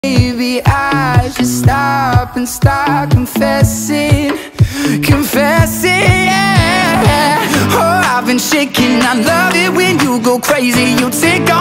Maybe I should stop and start confessing, yeah. Oh, I've been shaking. I love it when you go crazy. You take all